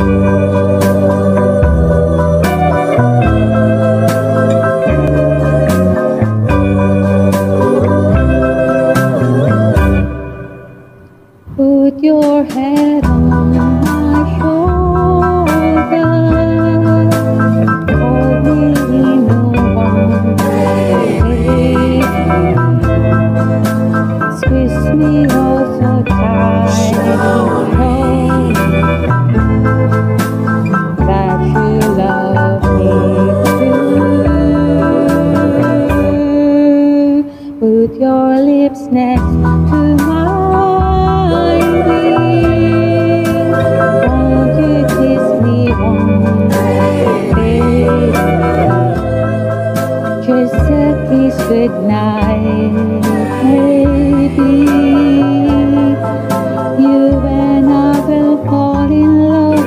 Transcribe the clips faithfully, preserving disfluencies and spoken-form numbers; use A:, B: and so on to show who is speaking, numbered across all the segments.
A: Put your head on my shoulder, hold me in your arms, squeeze me oh so tight, that you love me too. Put your lips next to mine. Just a kiss goodnight, baby. You and I will fall in love.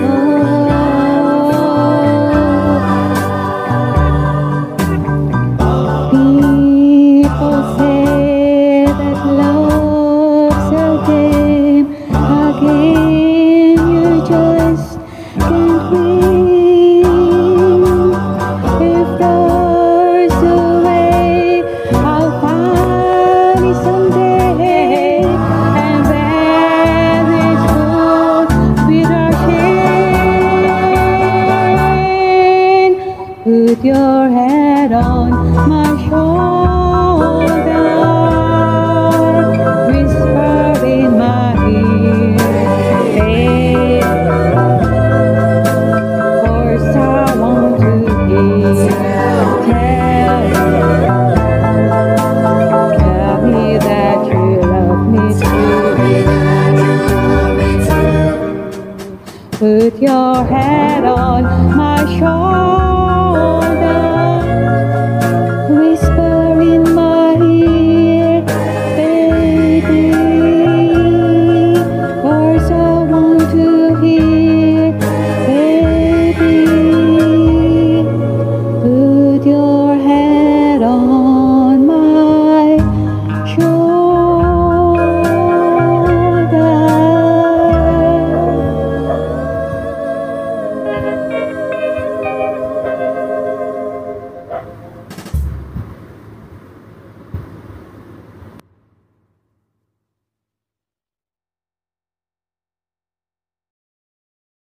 A: People say that love's a game, a game you just can't win. If there's a way, I'll find it someday, and then it's good without shame. Put your head on my shoulder, whisper in my ear, babe. First I want to hear, tell, tell me that you love me too. Put your head on my shoulder.